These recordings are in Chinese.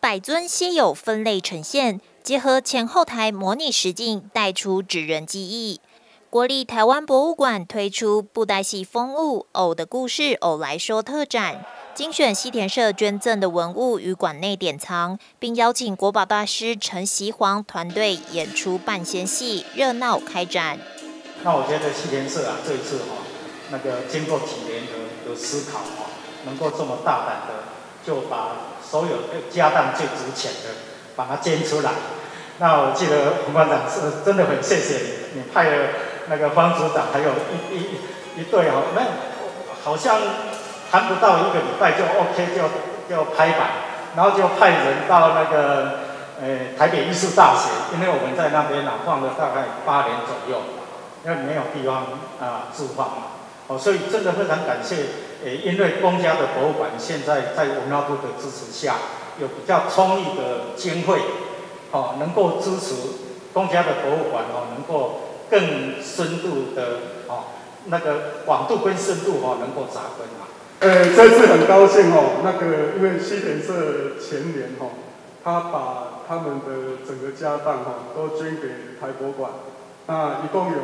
百尊稀有分类呈现，结合前后台模拟实境，带出指人记忆。国立台湾博物馆推出布袋戏风物偶的故事偶来说特展，精选西田社捐赠的文物与馆内典藏，并邀请国宝大师陈锡煌团队演出半仙戏，热闹开展。 那我觉得西田社这一次经过几年的思考能够这么大胆的就把所有家当最值钱的把它捐出来。那我记得洪馆长是真的很谢谢你派了那个方组长还有一队那好像谈不到1个礼拜就 OK 就拍板，然后就派人到那个台北艺术大学，因为我们在那边放了大概8年左右，因为没有地方置放嘛，所以真的非常感谢，因为公家的博物馆现在在文化部的支持下，有比较充裕的经费，能够支持公家的博物馆能够更深度的那个广度跟深度能够扎根这次很高兴因为西田社前年他把他们的整个家当都捐给台博馆，那一共有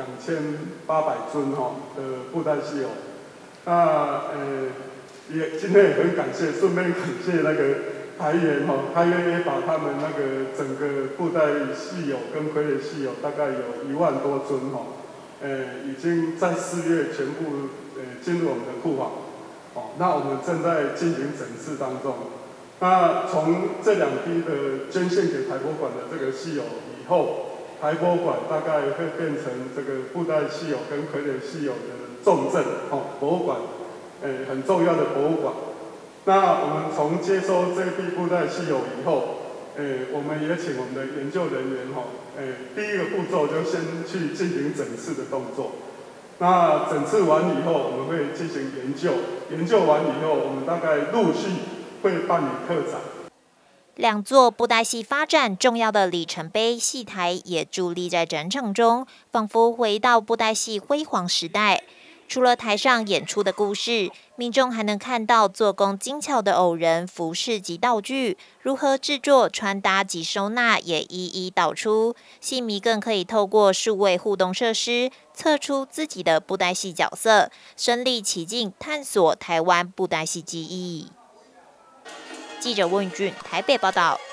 2800尊的布袋戏偶。那也今天也很感谢，顺便感谢那个台元他愿意把他们那个整个布袋戏偶跟傀儡戏偶大概有1万多尊已经在4月全部进入我们的库房。那我们正在进行整治当中。那从这2批的捐献给台博馆的这个戏偶以后，台博馆大概会变成这个布袋戏偶跟傀儡戏偶的重镇博物馆，很重要的博物馆。那我们从接收这批布袋戏偶以后，我们也请我们的研究人员第一个步骤就先去进行整治的动作。那整治完以后，我们会进行研究，研究完以后，我们大概陆续会办理特展。 2座布袋戏发展重要的里程碑戏台也伫立在展场中，仿佛回到布袋戏辉煌时代。除了台上演出的故事，民众还能看到做工精巧的偶人、服饰及道具，如何制作、穿搭及收纳也一一导出。戏迷更可以透过数位互动设施，测出自己的布袋戏角色，身临其境探索台湾布袋戏记忆。记者温宇俊台北报道。